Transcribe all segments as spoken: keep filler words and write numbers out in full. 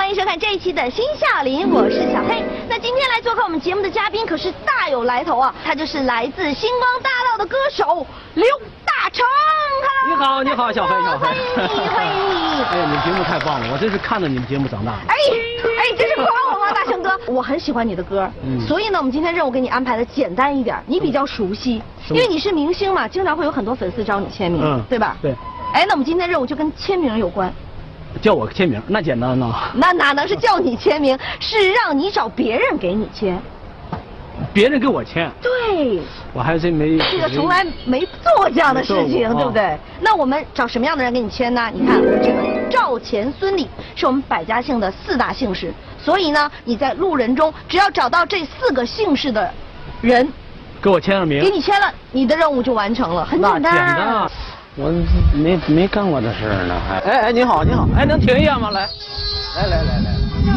欢迎收看这一期的《新笑林》，我是小黑。那今天来做客我们节目的嘉宾可是大有来头啊，他就是来自星光大道的歌手刘大成。 你好，你好，小黑，小黑， 欢迎你，欢迎你。 哎呀，你们节目太棒了，我真是看着你们节目长大的。 哎哎，这是夸我吗，大成哥？我很喜欢你的歌，嗯，所以呢，我们今天任务给你安排的简单一点，你比较熟悉，因为你是明星嘛，经常会有很多粉丝找你签名，嗯，对吧？ 对。 哎，那我们今天任务就跟签名有关。 叫我签名，那简单呢？ 那哪能是叫你签名，是让你找别人给你签。 别人给我签？ 对。 我还真没。 这个从来没做过这样的事情，对不对？哦、那我们找什么样的人给你签呢？你看，我们这个赵、钱、孙、李是我们百家姓的四大姓氏，所以呢，你在路人中只要找到这四个姓氏的人， 给我签上名， 给你签了，你的任务就完成了，很简单。 那简单啊。我没没干过这事儿呢，还。哎哎，你好，你好，哎，能停一下吗？来，来来来来。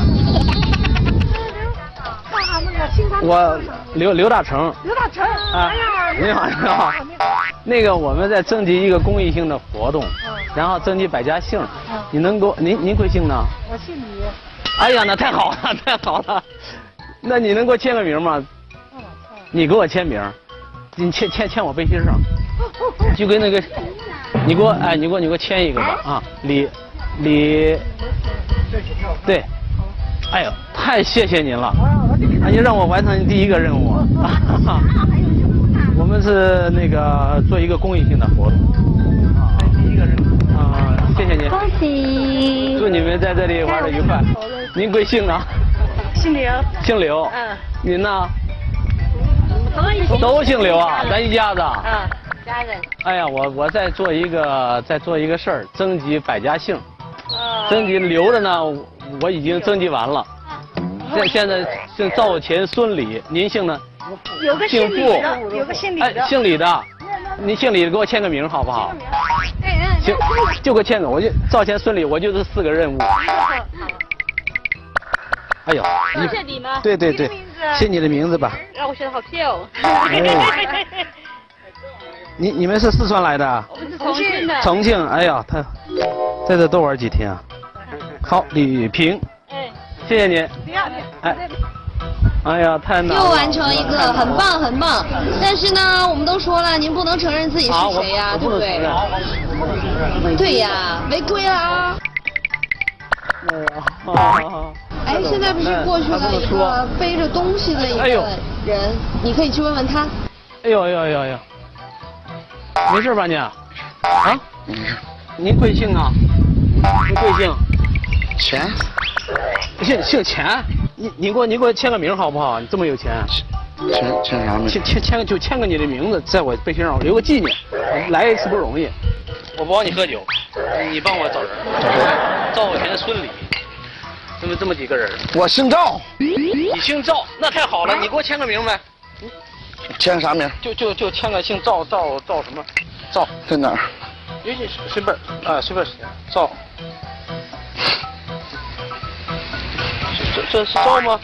我刘刘大成。 刘大成。 啊，你好，你好。那个我们在征集一个公益性的活动，然后征集百家姓。你能给我，您您贵姓呢？ 我姓李。 哎呀，那太好了，太好了。那你能给我签个名吗？你给我签名，你签签签我背心上。就跟那个，你给我哎，你给我你给我签一个吧啊，李李，对，哎呦，太谢谢您了，那您让我完成第一个任务，我们是那个做一个公益性的活动，啊，第一个任务啊，谢谢您， 恭喜， 祝你们在这里玩的愉快。您贵姓呢？ 姓刘。 姓刘。嗯。您呢？都姓刘啊，咱一家子。嗯。 家人。 哎呀，我我在做一个在做一个事儿，征集百家姓。哦。征集刘的呢，我已经征集完了。现现在姓赵、钱、孙、李，您姓呢？ 有个姓李的，有个姓李的。 哎，姓李的，您姓李的给我签个名好不好？ 哎行，就给签个，我就赵、钱、孙、李，我就这四个任务。哎呦， 你是你吗？ 对对对，写你的名字吧。 让我写的好漂亮。你你们是四川来的？ 我们是重庆的。 重庆，哎呀，他在这多玩几天啊？好，李平，哎，谢谢您。 不要， 哎，哎呀，太难了。 又完成一个，很棒很棒。但是呢，我们都说了，您不能承认自己是谁呀，对不对？对呀，违规了啊。哎，现在不是过去了一个背着东西的一个人，你可以去问问他。 哎呦哎呦哎呦哎呦！没事吧你？啊？您贵姓啊？您贵姓？ 钱。 姓姓钱？你你给我你给我签个名好不好？你这么有钱。 签签啥名？ 签签签个就签个你的名字，在我背心上留个纪念。来一次不容易。我不帮你喝酒，你帮我找人。赵、钱、孙、李，这么这么几个人。 我姓赵。 你姓赵，那太好了，你给我签个名呗。 签啥名？ 就就就签个姓赵赵赵什么？赵在哪儿？ 有你随便啊，随便写。赵。这这是赵吗？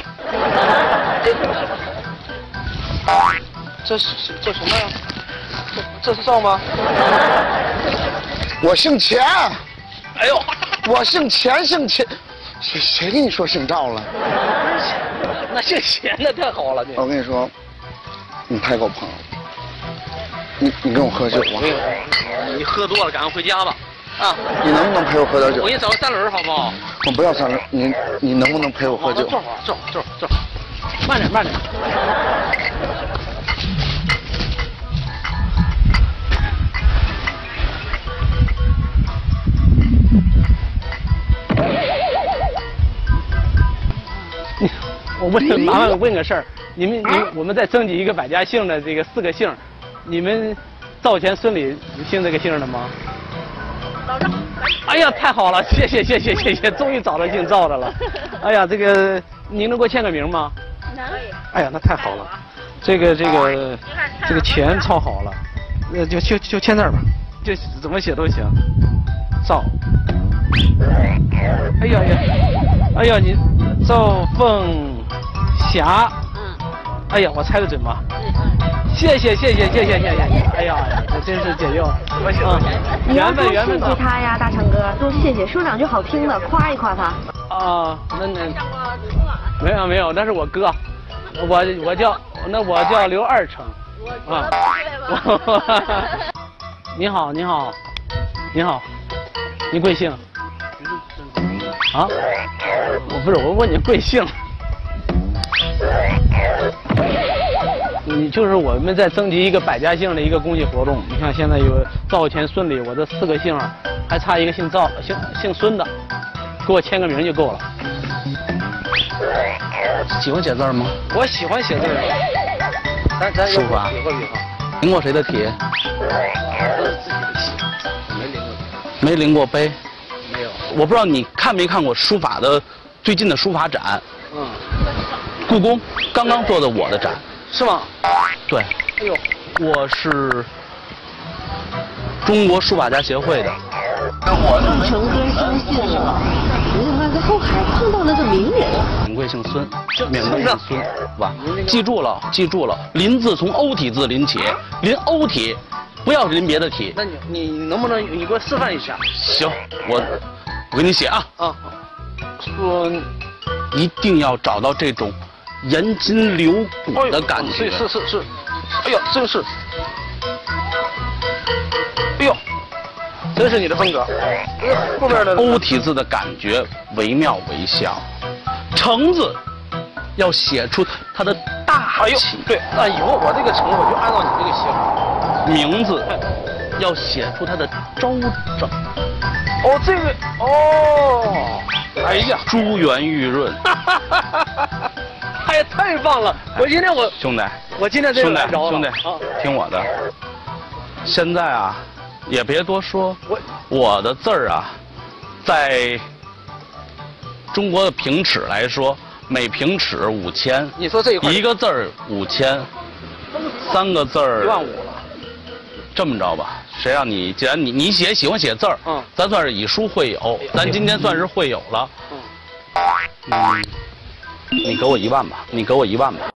这是这什么呀？这这是赵吗？ 我姓钱。 哎呦， 我姓钱，姓钱。谁谁跟你说姓赵了？ 那姓钱的太好了，你。 我跟你说。你太够朋友了，你你跟我喝酒吧。 你喝多了，赶快回家吧。啊， 你能不能陪我喝点酒？ 我给你找个三轮好不好？ 我不要三轮，你你能不能陪我喝酒？ 坐会儿，坐会儿，坐会儿，坐会儿，慢点，慢点。我问麻烦问个事儿。你们你我们在征集一个百家姓的这个四个姓，你们赵、钱、孙、李姓这个姓的吗？ 老赵。 哎呀，太好了，谢谢谢谢谢谢，终于找到姓赵的了。哎呀，这个您能给我签个名吗？ 能。 哎呀，那太好了，这个这个这个钱抄好了，那就就就签这儿吧，就怎么写都行。赵。哎呀呀，哎呀你赵凤霞。哎呀，我猜得准吗？谢谢谢谢谢谢谢谢！哎呀，这真是解忧。嗯， 缘分缘分。你要多谢谢他呀，大成哥，多谢谢，说两句好听的，夸一夸他。 啊，那那没有没有，那是我哥，我我叫那我叫刘二成。啊。你好，你好，你好，你贵姓？啊？我不是，我问你贵姓。你就是我们在征集一个百家姓的一个公益活动。你看现在有赵钱孙李，我这四个姓还差一个姓赵姓姓孙的，给我签个名就够了。 喜欢写字吗？ 我喜欢写字。咱咱书法比划比划。 临过谁的题？ 都是自己的题，没临过。 没临过碑？ 没有。 我不知道你看没看过书法的最近的书法展？ 嗯。 故宫刚刚做的我的展。 是吗？ 对。 哎呦， 我是中国书法家协会的。 成根生姓了，没想到在后海碰到了个名人。 名贵姓孙，名贵姓孙，吧？记住了，记住了，临字从欧体字临起，临欧体，不要临别的体。 那你你能不能你给我示范一下？ 行，我我给你写啊。 啊。说一定要找到这种严筋流骨的感觉。 是是是是，哎呦，真是，哎呦，真是你的风格。后边的欧体字的感觉惟妙惟肖，成字要写出它的大气。 对，那以后我这个成我就按照你这个写法。 名字要写出它的周整。 哦，这个哦，哎呀， 珠圆玉润。 哎呀，太棒了！我今天我兄弟， 我今天这兄弟个兄弟，听我的。现在啊，也别多说， 我我的字儿啊，在中国的平尺来说，每平尺五千。 你说这一块一个字儿五千，三个字儿一万五了。 这么着吧，谁让你既然你你写喜欢写字儿， 嗯， 咱算是以书会友，咱今天算是会友了。 嗯， 嗯，你给我一万吧，你给我一万吧。